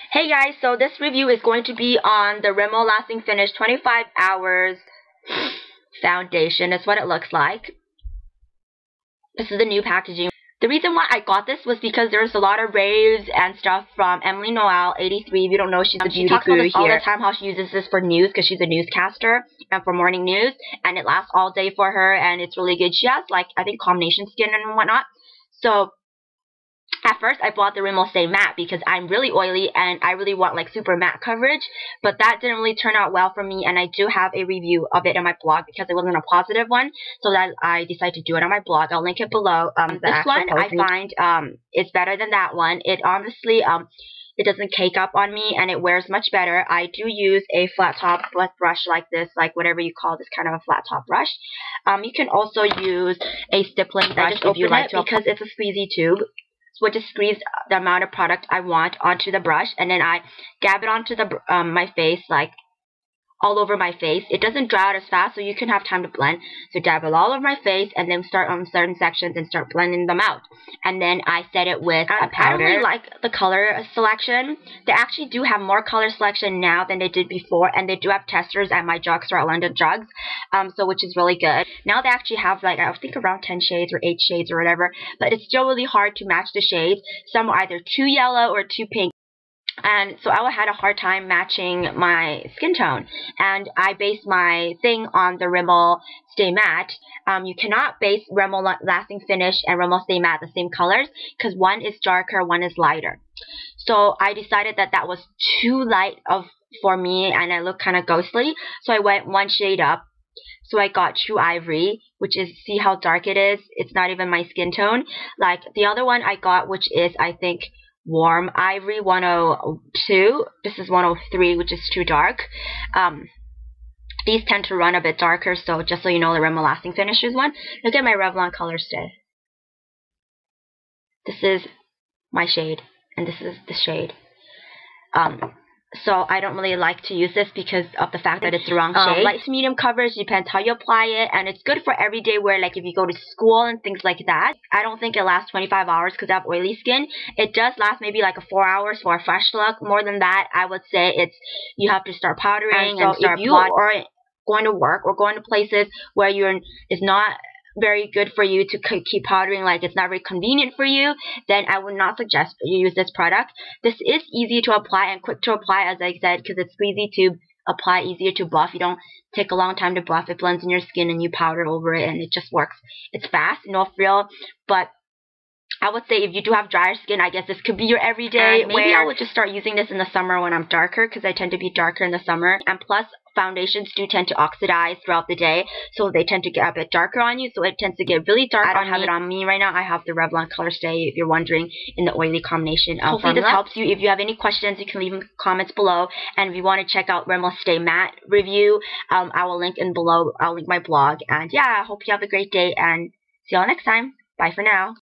Hey guys, so this review is going to be on the Rimmel Lasting Finish 25 Hours Foundation. That's what it looks like. This is the new packaging. The reason why I got this was because there's a lot of raves and stuff from Emily Noel, 83. If you don't know, she's a beauty guru here. She talks about this all the time, how she uses this for news because she's a newscaster and for morning news. And it lasts all day for her and it's really good. She has, like, I think combination skin and whatnot. So at first, I bought the Rimmel Stay Matte because I'm really oily and I really want like super matte coverage, but that didn't really turn out well for me, and I do have a review of it on my blog because it wasn't a positive one, so that I decided to do it on my blog. I'll link it below. This one I find is better than that one. It honestly it doesn't cake up on me and it wears much better. I do use a flat top brush like this, like whatever you call this kind of a flat top brush. You can also use a stippling brush if you like to, because it's a squeezy tube. So I just squeeze the amount of product I want onto the brush, and then I dab it onto the my face, like all over my face. It doesn't dry out as fast, so you can have time to blend. So dab it all over my face, and then start on certain sections and start blending them out. And then I set it with a powder. I don't really like the color selection. They actually do have more color selection now than they did before, and they do have testers at my drugstore at London Drugs, so which is really good. Now they actually have, like, I think around 10 shades or 8 shades or whatever, but it's still really hard to match the shades. Some are either too yellow or too pink. And so I had a hard time matching my skin tone, and I based my thing on the Rimmel Stay Matte. You cannot base Rimmel Lasting Finish and Rimmel Stay Matte the same colors because one is darker, one is lighter. So I decided that that was too light for me, and I look kind of ghostly. So I went one shade up. So I got True Ivory, which is, see how dark it is? It's not even my skin tone. Like the other one I got, which is, I think, Warm Ivory 102. This is 103, which is too dark. These tend to run a bit darker, so just so you know, the Rimmel Lasting Finish is one. Look at my Revlon Color Stay. This is my shade, and this is the shade. So I don't really like to use this because of the fact that it's the wrong shade. Light to medium coverage depends how you apply it, and it's good for everyday wear, like if you go to school and things like that. I don't think it lasts 25 hours because I have oily skin. It does last maybe like 4 hours for a fresh look. More than that, I would say you have to start powdering. And so if you are going to work or going to places where it's not very good for you to keep powdering, like it's not very convenient for you, then I would not suggest you use this product. This is easy to apply and quick to apply, as I said, because it's squeezy tube. Apply, easier to buff. You don't take a long time to buff. It blends in your skin and you powder over it, and it just works. It's fast, no frill, but I would say if you do have drier skin, I guess this could be your everyday wear. Maybe I would just start using this in the summer when I'm darker, because I tend to be darker in the summer. And plus, foundations do tend to oxidize throughout the day, so they tend to get a bit darker on you, so it tends to get really dark. I don't have it on me right now. I have the Revlon Color Stay, if you're wondering, in the oily combination. Hopefully this helps you. If you have any questions, you can leave them comments below, and if you want to check out Rimmel Stay Matte review, I will link in below. I'll link my blog, and yeah, I hope you have a great day, and see y'all next time. Bye for now.